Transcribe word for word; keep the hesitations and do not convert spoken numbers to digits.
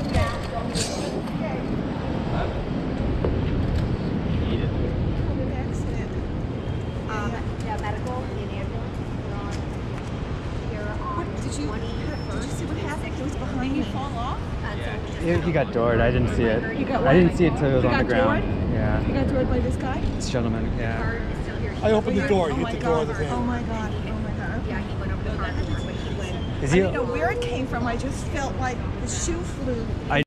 He, he got doored. I didn't see it. I didn't see it until it was on the ground. Doored? Yeah. You got doored by this guy? This gentleman, yeah. I opened the door. Oh Hit my the God. door of the van. Oh my God. Oh my God. Yeah, he went over the car door, but he went. Is I he? didn't know where it came from. I just felt like the shoe flew. I